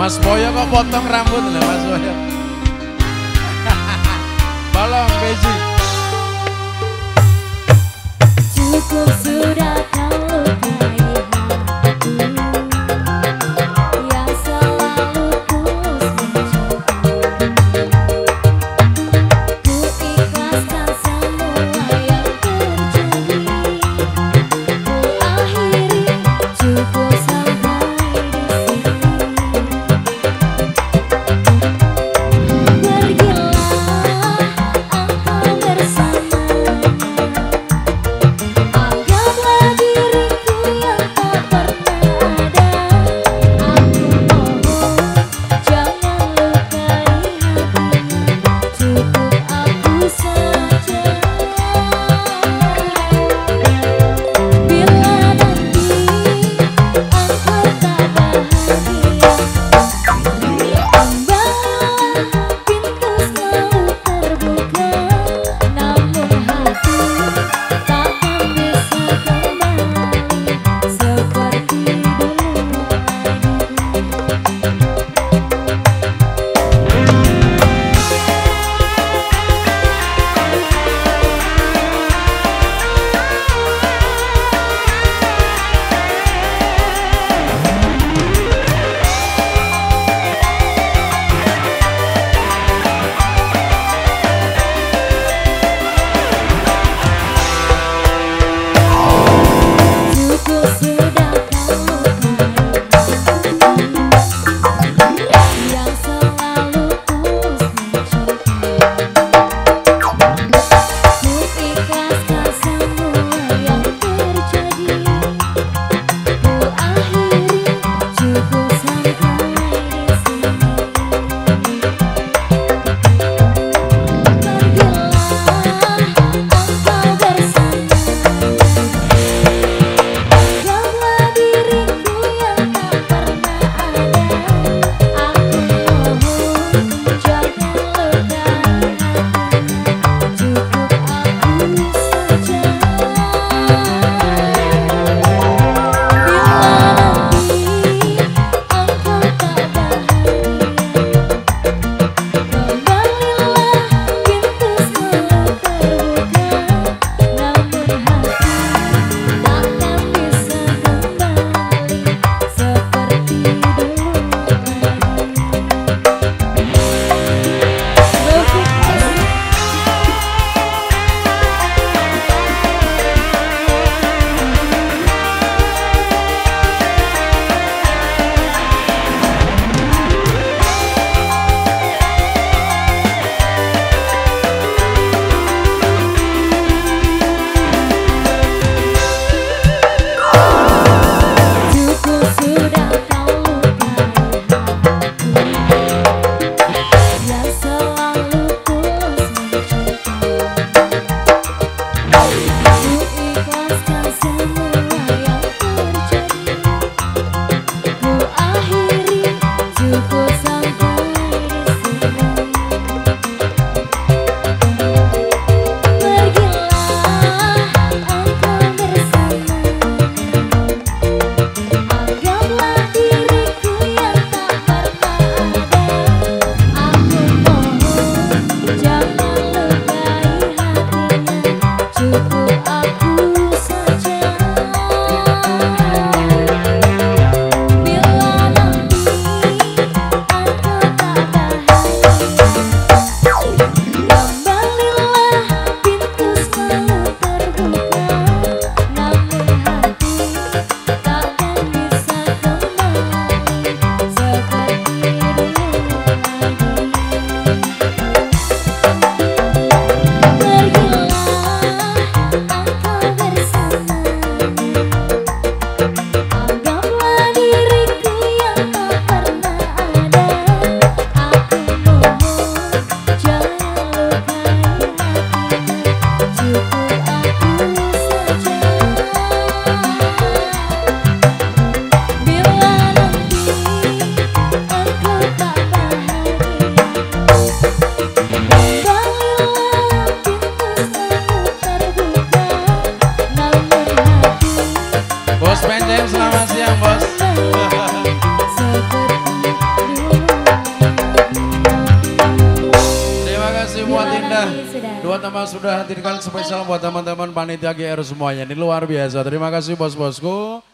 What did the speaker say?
Mas Boyo kok potong rambut lah Mas Boyo. Balong Beji. Cukup sudah kau lukai hatiku yang selalu tulus mencintai. Ku ikhlaskan semua yang terjadi. Ku akhiri cukup sampai di sini. Pergilah engkau bersamanya. Anggaplah diriku yang tak pernah ada. Aku mohon jangan lukai hatinya. Cukup aku saja. Bila nanti engkau tak bahagia, kembalilah pintu selalu terbuka. Namun hati takkan bisa kembali seperti dulu cukup sudah kau lukai yang selalu tulus mencintai. Ku ikhlaskan semua yang terjadi. Ku akhiri cukup sampai di sini. Pergilah engkau bersamanya. Anggaplah diriku yang tak pernah ada. Aku mohon jangan lukai hatinya. Cukup aku saja. Bila nanti engkau tak bahagia, kembalilah pintu selalu terbuka. Namun hati takkan bisa kembali seperti dulu cukup sudah kau lukai hatiku yang selalu tulus mencintai. Ku ikhlaskan semua yang terjadi. Ku akhiri cukup sampai di sini. Pergilah engkau bersamanya. Anggaplah diriku yang tak pernah ada. Aku mohon jangan lukai hatinya. Cukup aku saja. Bila nanti engkau tak bahagia, kembalilah pintu selalu terbuka. Namun hati takkan bisa kembali seperti dulu lagi. Bos Pendem, selamat siang bos. Seperti teman-teman sudah hadirkan spesial buat teman-teman panitia GR semuanya. Ini luar biasa. Terima kasih bos-bosku.